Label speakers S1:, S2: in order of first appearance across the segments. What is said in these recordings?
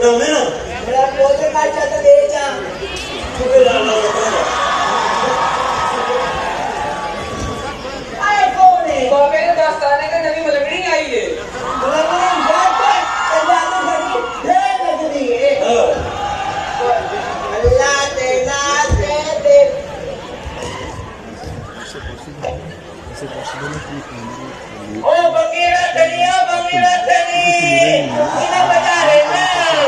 S1: टुकड़ा में ना
S2: मेरा पोते का चाहता दे जा
S1: चुके डालना
S2: आए कौन है
S3: बाबे ने दास्ताने का नवी मलकड़ी आई है
S2: मलकड़ी जात पर पंजाबी घड़ी ढेर लगती है अल्लाह देना दे ओ बंगीरा तनी इना बजा रे ना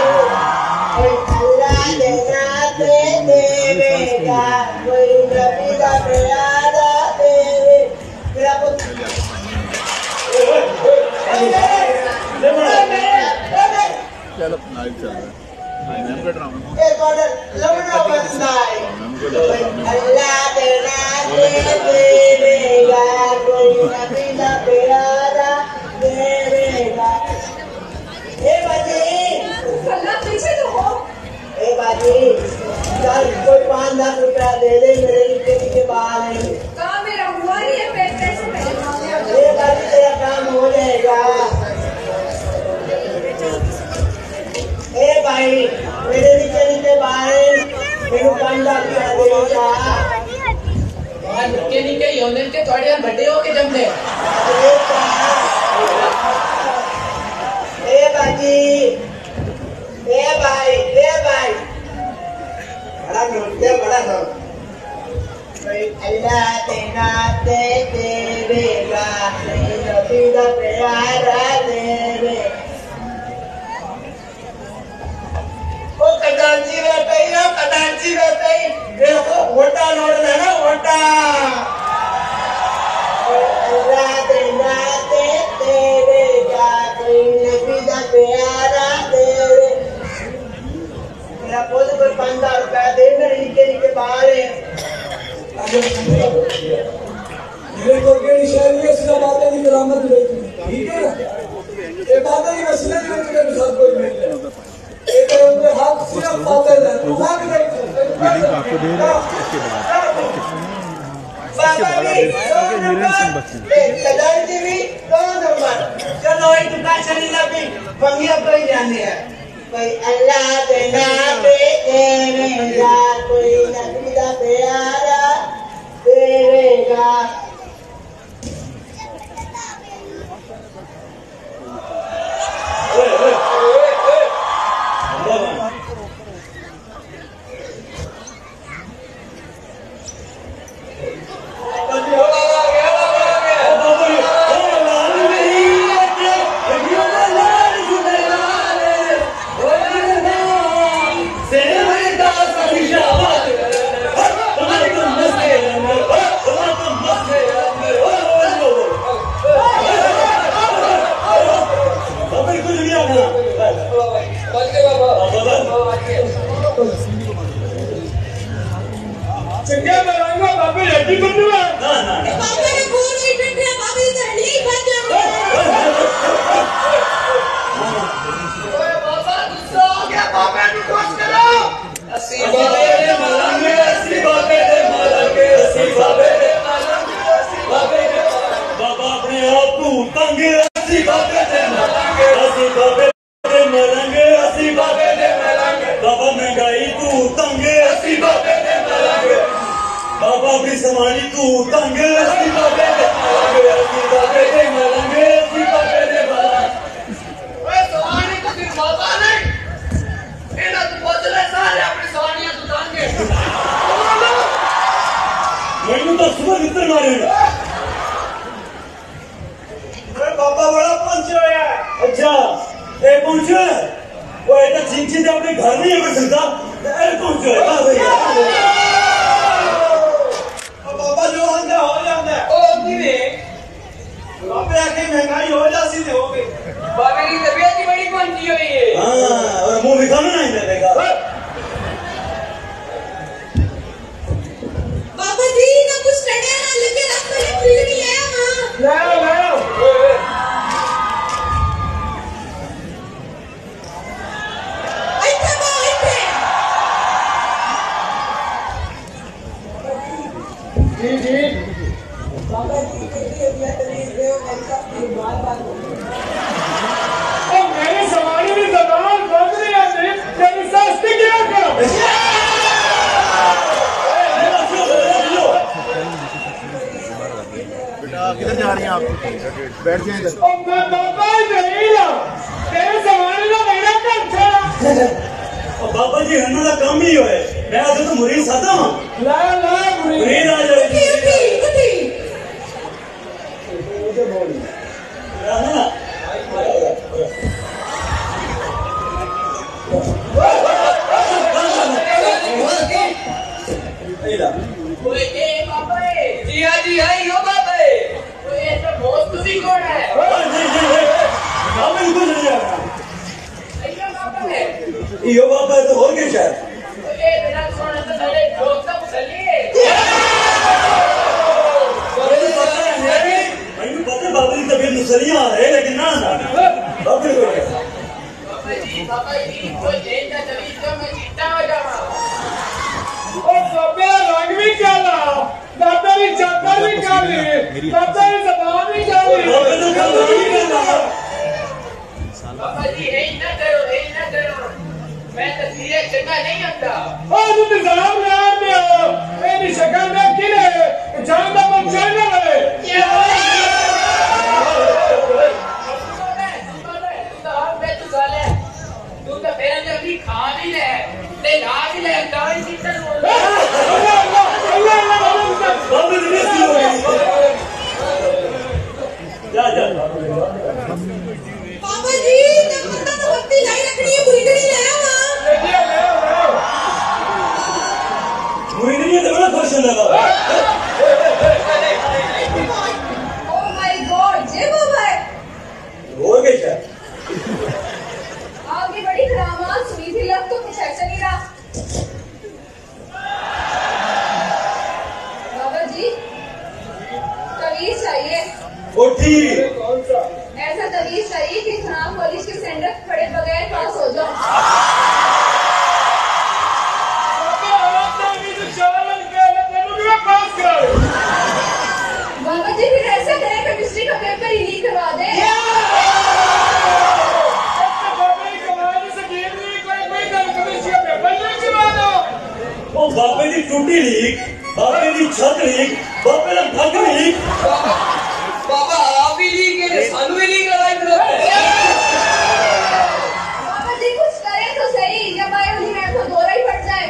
S2: अल्लाह देना दे देगा कोई नबी का प्यारा दे मेरा पुत्र
S4: चलो लाइव चल रहा है मैम का ड्रामा
S2: एक ऑर्डर लवना बस नाई अल्लाह देना दे देगा कोई नबी का प्यारा देगा ए बाजी
S5: अल्लाह पीछे तो हो
S2: ए बाजी चल कोई 5-10 रुपया दे दे मेरे के बाहर है
S5: काम मेरा हुआ नहीं है पैसे पहले
S2: ए बाजी तेरा काम हो जाएगा ए भाई मेरे नीचे बाहर मेरे कंधा किया देगा
S3: और निके यूनियन के थोड़े बड़े हो के जमने
S2: ए बाजी ए भाई बड़ा नोट अल्लाह देना दे देगा नबी का प्यारा देवे ओ कदाची रहते देखो वोटा नोट लेना वोटा अल्लाह देना दे देगा कोई नबी का प्यारा देवे मेरा पोते को 5,000 रुपया दे मेरे नीचे बाहर है
S6: मेरे को केड़ी शहर में सीधा बातें की बरामद हुई ठीक है ये बातें की मसले की मेरे साथ कोई नहीं है एक उनके हाथ सिर्फ बातें हैं रुका के नहीं
S4: आपको दे रहे हैं इसके बाद
S2: चलो एक दुकान चली लगी बंगिया कोई जाने है कोई अल्लाह देना देगा कोई नबी का प्यारा देगा
S6: चंगे बनाऊंगा बाबे रेडी कर दूंगा
S5: बाबा ने बोल नहीं टंडे बाबी तो नहीं खा जाओगे
S3: ओए बाबा गुस्सा हो गया बाबा ने कोस करो अस्सी बाबे दे मलंगे अस्सी बाबे दे मलंगे अस्सी बाबे दे मलंगे अस्सी बाबे दे
S1: बाबा अपने आप को तंग
S3: अस्सी बाबे दे मलंगे
S1: अस्सी बाबे दे मलंगे अस्सी
S3: बाबे दे मलंगे
S1: बाबा महंगाई तू तंग
S3: अस्सी बाबे दे मलंगे
S1: बाबा अपनी समानी तू तंग
S3: अस्सी बाबे दे मलंगे अस्सी बाबे दे मलंगे अस्सी बाबे दे मलंगे ओए सवानी को सिर्फ बाबा नहीं इना तो बदले सारे अपनी सवानियां सुधांगे
S1: मैंने तो सुबह इतना मारे
S6: बाबा बड़ा पंच होया
S1: अच्छा ए पहुंचे वो ऐसा चिंची से अपने घर नहीं बैठ सकता अरे पहुंचो भैया
S6: बाबा जो आंदा हो जाता है
S3: ओ किने
S6: बाबे आके महंगाई हो जाती हो गई
S3: बाबे की तबीयत ही बड़ी पंची हुई है
S1: हाँ और मुंह दिखाना नहीं देगा
S5: बाबा जी ना कुछ लड़े ना लेकिन आप मेरे फील्ड नहीं है वहां
S6: लाओ
S5: अच्छा बाबा
S6: जी
S2: बाबा जी के लिए दिया तरीके से ऐसा बात
S6: ओ मैं
S4: आप बैठ जाए इधर।
S6: बाबा नहीं ला तेरे जमाने का मेरा घर छोड़ा
S1: बाबा जी हन्ना का काम ही है मैं आज तो मुरीद सादा हूं
S6: ला
S1: मुरीद आ जाए
S3: जी आई हो बाबा ये तो बहुत तुझी कौन है
S1: बाबा इनको चले जाएगा
S3: अयो बाबा है
S1: यो बाबा तो हो गया शायद
S3: ये बिना सोने से मेरे जोक तक चलिए
S1: मैंने पता बाबा की तबीयत नुसरियां आ रहे लेकिन ना बाबा जी
S3: कोई चेंज ना तभी तो मैं चिट्टा हो जाऊंगा
S6: और सबे रंग भी काला दादा भी चादर भी काली दादा भी जबान भी काली
S1: बाबा तो काम नहीं करना
S3: बाबा जी यही ना करो मैं तस्वीरें चंगा नहीं आता
S6: और इंतजाम यार में मेरी शक्ल में किले जानदा मन चलने वाले
S3: तू तो फिर अभी खा भी ले ला भी ले गाड़ी सीटर
S1: बाबा जी बेइज्जती हो गई जा
S5: पापा जी ने बंदा तो बत्ती लाई रखनी है मुरीद नहीं लाया वहां
S1: मुरीद नहीं है तो बड़ा खुश लगा
S5: ओ माय गॉड ये बाबा है
S1: हो गया शायद
S5: आपकी बड़ी करामात सुनी थी लग तो कुछ ऐसा नहीं रहा बाबा जी तवीज चाहिए
S1: उठी
S5: ऐसा तवीज चाहिए कि खराब कॉलेज के सेंटर खड़े बगैर पास हो जाओ बाबा जी फिर ऐसा करें केमिस्ट्री का पेपर ही लीक करवा दे
S1: ओ बाबे की टूटी लीक बाबे की छत लीक बाबे का ढक लीक
S3: बाबा आप ही ली के सानू ही ली कराई
S5: बाबा जी कुछ करें तो सही जब आए उन्हीं में तो दौरा ही पड़ जाए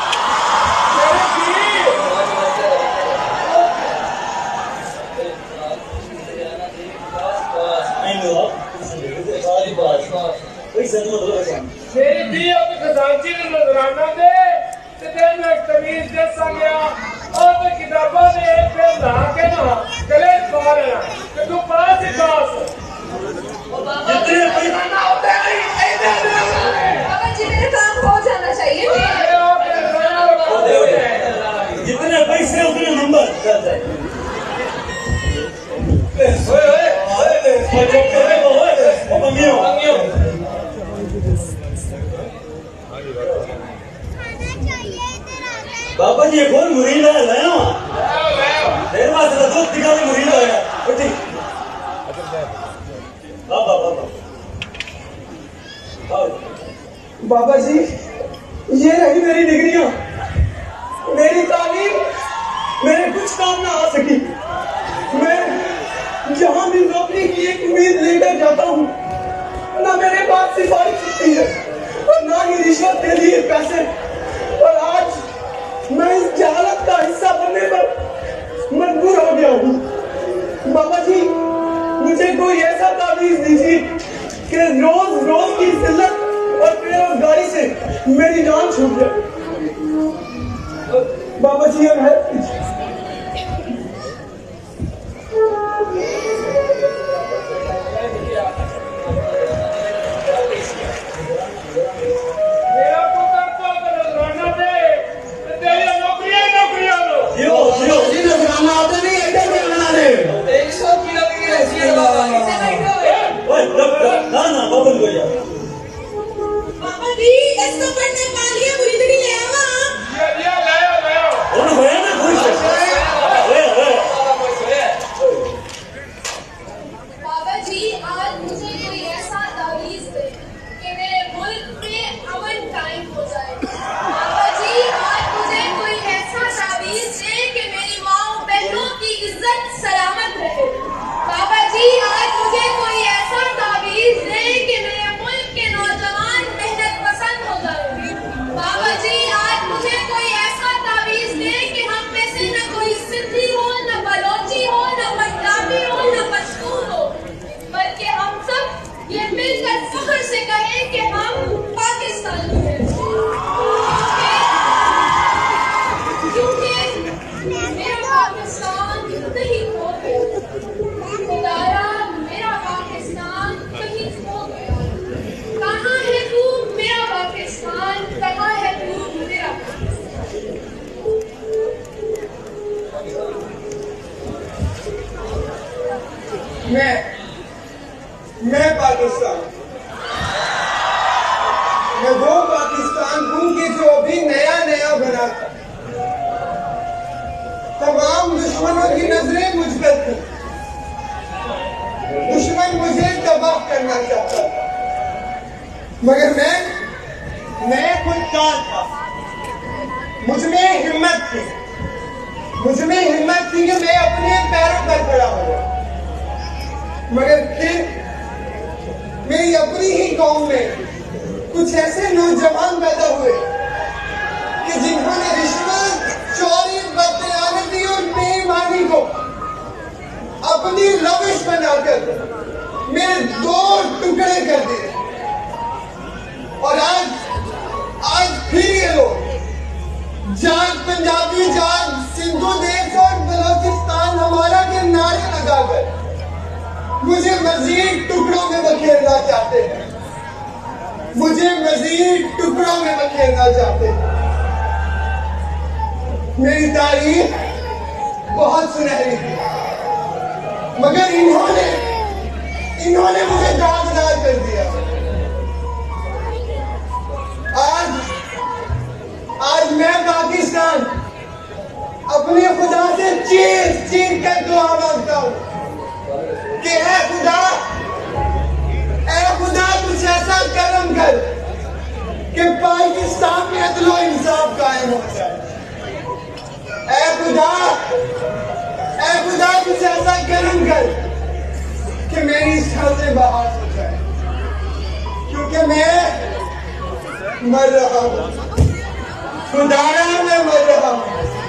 S6: मेरी दी अब खजांची ने नजराना दे ते तेन एक तमीज दे संगया और ते किताबां दे एक पे ला के ना गले पार है कि तू पास ही पास
S1: जितने
S5: बाबा जी मेरे काम हो जाना चाहिए
S1: जितने पैसे उतने नंबर बाबा जी एक और मुरीद है लाया देर बाद दो दिखा के मुरीद आया उठी बाबा
S6: बाबा जी ये रही मेरी डिग्रियां मेरी तालीम मेरे कुछ काम ना आ सकी मैं जहां भी नौकरी की एक उम्मीद लेकर जाता हूँ ना मेरे पास सिफारिश होती है और ना ही रिश्वत के लिए पैसे और आज मैं इस जहालत का हिस्सा बनने पर मजबूर हो गया हूँ बाबा जी मुझे कोई ऐसा तावीज दीजिए कि रोज रोज की जिल्लत और बेरोजगारी से मेरी जान छूट जाए बाबा जी अब हेल्प कीजिए मेरा पुत्र तो नजराना दे तेरी नौकरियां लो
S1: जियो
S6: नजराना आते नहीं ऐसे नजराना दे
S3: 100 किलो की रहती है बाबा इसे बैठो
S1: ना बाबा को जा
S5: पापा जी ऐसा पढ़ने वाली मुरीद नहीं लाया वहां
S6: ये लाया
S1: उन्होंने भया ना खुश
S5: बाबा जी आज मुझे कोई ऐसा तावीज दे कि मेरे मुल्क में अमन कायम हो जाए बाबा जी आज मुझे कोई ऐसा तावीज दे कि मेरी माँ बहनों की इज्जत सलामत रहे
S2: मगर मैं खुददार था। मुझमें हिम्मत थी कि मैं अपने पैरों पर खड़ा हो जाऊं। मगर फिर मेरी अपनी ही कौम में कुछ ऐसे नौजवान पैदा हुए कि जिन्होंने रिश्वत, चोरी, बदतमीजी और बेईमानी को अपनी रविश बनाकर मेरे दो टुकड़े कर दिए। और आज फिर ये लोग जाग पंजाबी, जाग सिंधु देश और बलोचिस्तान हमारा के नारे लगाकर मुझे मजीद टुकड़ों में बखेरना चाहते हैं। मेरी तारीख बहुत सुनहरी थी, मगर इन्होंने मुझे दागदार कर दिया। आज मैं पाकिस्तान अपने खुदा से चीर कर दुआ मांगता हूँ कि ऐ खुदा कुछ ऐसा करम कर कि पाकिस्तान में अदलो इंसाफ कायम हो जाए। ऐ खुदा कुछ ऐसा करम कर कि मेरी सांसें बहाल हो जाए, क्योंकि मैं मर रहा हूँ। खुदारा मैं मर रहा हूँ।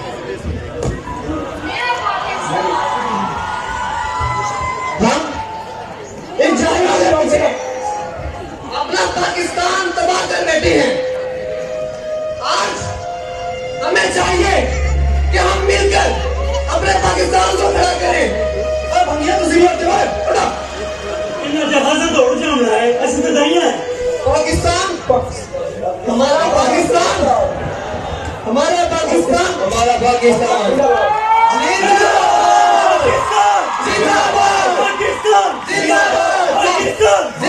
S3: अपना पाकिस्तान तबाह कर बैठे हैं। आज हमें चाहिए कि हम मिलकर अपने पाकिस्तान को खड़ा करें। अब हम ये
S1: जहाज दौड़ जाना है, ऐसे तो नहीं है।
S3: पाकिस्तान हमारा पाकिस्तान
S1: जिंदाबाद
S3: जिंदाबाद
S1: पाकिस्तान जिंदाबाद पाकिस्तान